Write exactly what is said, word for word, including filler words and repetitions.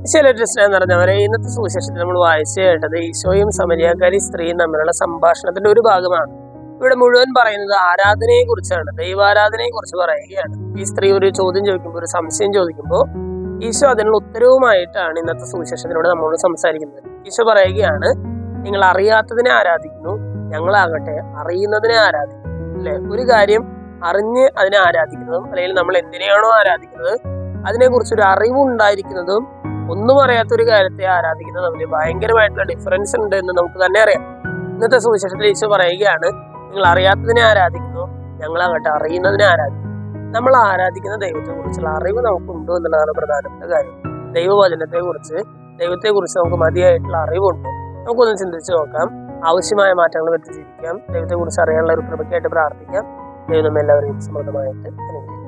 ചില സ്നേഹം നിറഞ്ഞവരെ, ഇന്നത്തെ സുവിശേഷത്തിൽ നമ്മൾ വായിച്ചു കേട്ടത് ഈശോയും സമരിയാക്കാരി സ്ത്രീയും തമ്മിലുള്ള സംഭാഷണത്തിന്റെ ഒരു ഭാഗമാണ്. ഇവിടെ മുഴുവൻ പറയുന്നത് ആരാധനയെ കുറിച്ചാണ്, ദൈവാരാധനയെ കുറിച്ച് പറയുകയാണ്. ഈ സ്ത്രീ ഒരു ചോദ്യം ചോദിക്കുമ്പോൾ, ഒരു സംശയം ചോദിക്കുമ്പോൾ ഈശോ അതിനുള്ള ഉത്തരവുമായിട്ടാണ് ഇന്നത്തെ സുവിശേഷത്തിലൂടെ നമ്മളോട് സംസാരിക്കുന്നത്. ഈശോ പറയുകയാണ്, നിങ്ങൾ അറിയാത്തതിനെ ആരാധിക്കുന്നു, ഞങ്ങളാകട്ടെ അറിയുന്നതിനെ ആരാധിക്കുന്നു. അല്ലെ, ഒരു കാര്യം അറിഞ്ഞ് അതിനെ ആരാധിക്കുന്നതും, അല്ലെങ്കിൽ നമ്മൾ എന്തിനെയാണോ ആരാധിക്കുന്നത് അതിനെക്കുറിച്ചൊരു അറിവുണ്ടായിരിക്കുന്നതും ഒന്നും അറിയാത്ത ഒരു കാര്യത്തെ ആരാധിക്കുന്നത് തമ്മിൽ ഭയങ്കരമായിട്ടുള്ള ഡിഫറൻസ് ഉണ്ട് എന്ന് നമുക്ക് തന്നെ അറിയാം. ഇന്നത്തെ സുവിശേഷത്തിൽ ഈശോ പറയുകയാണ്, നിങ്ങൾ അറിയാത്തതിനെ ആരാധിക്കുന്നു, ഞങ്ങളാകട്ടെ അറിയുന്നതിനെ ആരാധിക്കുന്നു. നമ്മൾ ആരാധിക്കുന്ന ദൈവത്തെ കുറിച്ചുള്ള അറിവ് നമുക്കുണ്ടോ എന്നുള്ളതാണ് പ്രധാനപ്പെട്ട കാര്യം. ദൈവവചനത്തെ കുറിച്ച്, ദൈവത്തെ കുറിച്ച് നമുക്ക് മതിയായിട്ടുള്ള അറിവുണ്ട്. നമുക്കൊന്ന് ചിന്തിച്ചു നോക്കാം. ആവശ്യമായ മാറ്റങ്ങൾ വരുത്തി ജീവിക്കാം. ദൈവത്തെ കുറിച്ച് അറിയാനുള്ള ഒരു കൃപയ്ക്കായിട്ട് പ്രാർത്ഥിക്കാം. ദൈവം നമ്മെല്ലാവരെയും സമൃദ്ധമായിട്ട് അനുഗ്രഹിക്കും.